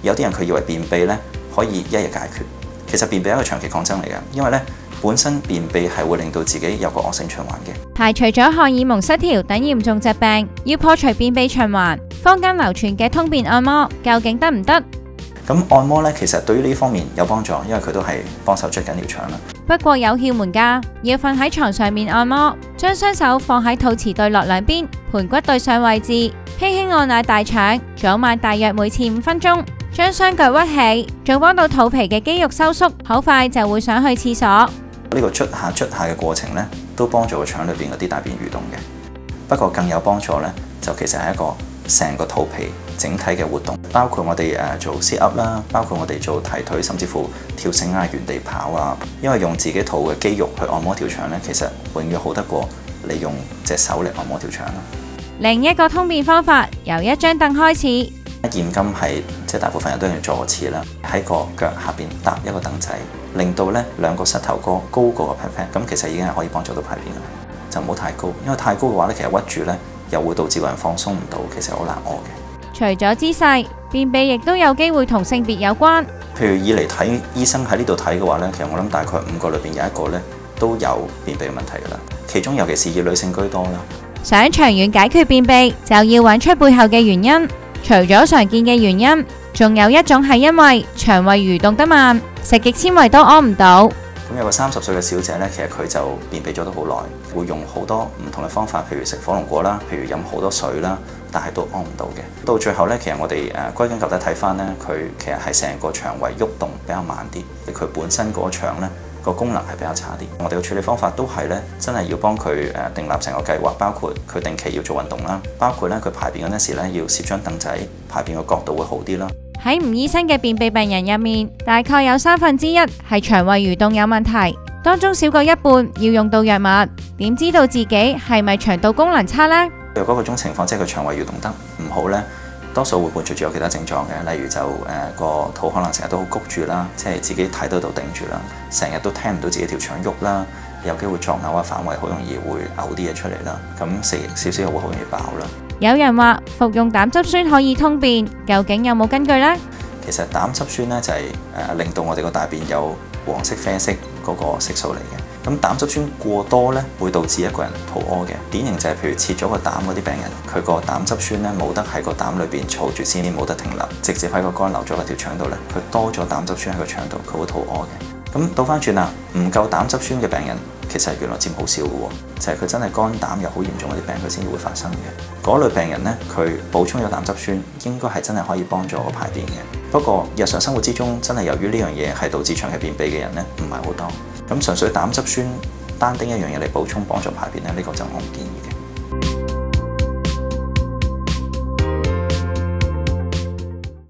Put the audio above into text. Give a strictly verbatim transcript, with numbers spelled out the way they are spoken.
有啲人佢以為便秘咧可以一日解決，其實便秘係一個長期抗爭嚟嘅，因為咧本身便秘係會令到自己有個惡性循環嘅。 排除咗荷爾蒙失調等嚴重疾病，要破除便秘循環，坊間流傳嘅通便按摩究竟得唔得？ 咁按摩咧，其實對於呢方面有幫助，因為佢都係幫手捽緊條腸啦。 不過有竅門㗎，要瞓喺床上面按摩，將雙手放喺肚臍對落兩邊，盤骨對上位置，輕輕按壓大腸，早晚大約每次五分鐘，將雙腳屈起，仲幫到肚皮嘅肌肉收縮，好快就會想去廁所。 呢個捽下捽下嘅過程咧，都幫助個腸裏邊嗰啲大便蠕動嘅。不過更有幫助咧，就其實係一個成個肚皮整體嘅活動，包括我哋誒做 sit up 啦，包括我哋做提腿，甚至乎跳繩啊、原地跑啊。因為用自己肚嘅肌肉去按摩條腸咧，其實永遠好得過你用隻手嚟按摩條腸啦。 另一個通便方法，由一張凳開始。 現今係即係大部分人都用坐廁啦，喺個腳下邊搭一個凳仔，令到咧兩個膝頭哥高過個 pat pat，咁其實已經係可以幫助到排便啦。就唔好太高，因為太高嘅話咧，其實屈住咧又會導致個人放鬆唔到，其實好難屙嘅。 除咗姿勢，便秘亦都有機會同性別有關。 譬如以嚟睇醫生喺呢度睇嘅話咧，其實我諗大概五個裏邊有一個咧都有便秘嘅問題㗎啦。其中尤其是以女性居多啦。 想長遠解決便秘，就要揾出背後嘅原因。除咗常見嘅原因，仲有一種係因為腸胃蠕動得慢，食極纖維都屙唔到。 咁有個三十歲嘅小姐咧，其實佢就便秘咗都好耐，會用好多唔同嘅方法，譬如食火龍果啦，譬如飲好多水啦，但係都屙唔到嘅。到最後咧，其實我哋誒歸根究底睇翻咧，佢其實係成個腸胃喐動比較慢啲，佢本身嗰個腸咧個功能係比較差啲。我哋嘅處理方法都係咧，真係要幫佢誒訂立成個計劃，包括佢定期要做運動啦，包括咧佢排便嗰陣時咧要攝張凳仔，排便嘅角度會好啲啦。 喺吳醫生嘅便秘病人入面，大概有三分之一係腸胃蠕動有問題，當中少過一半要用到藥物。點知道自己係咪腸道功能差呢？ 若果嗰種情況即係佢腸胃蠕動得唔好呢，多數會伴隨住有其他症狀嘅，例如就誒個、呃、肚可能成日都好谷住啦，即係自己睇到度頂住啦，成日都聽唔到自己條腸喐啦，有機會作嘔啊、反胃，好容易會嘔啲嘢出嚟啦。咁食少少又會好容易飽啦。有人話服用膽汁酸可以通便，究竟有冇根據呢？ 其實膽汁酸咧就係、是、誒、呃、令到我哋個大便有黃色、啡色嗰個色素嚟嘅。咁膽汁酸過多咧，會導致一個人肚屙嘅。典型就係譬如切咗個膽嗰啲病人，佢個膽汁酸咧冇得喺個膽裏邊儲住先，冇得停留，直接喺個肝流咗喺條腸度咧，佢多咗膽汁酸喺個腸度，佢會肚屙嘅。咁倒翻轉啦，唔夠膽汁酸嘅病人，其實原來佔好少嘅喎，就係、是、佢真係肝膽又好嚴重嗰啲病，佢先至會發生嘅。嗰類病人咧，佢補充咗膽汁酸，應該係真係可以幫助個排便嘅。不過日常生活之中，真係由於呢樣嘢係導致長期便秘嘅人咧，唔係好多。咁純粹膽汁酸單丁一樣嘢嚟補充幫助排便咧，呢、這個就我唔建議嘅。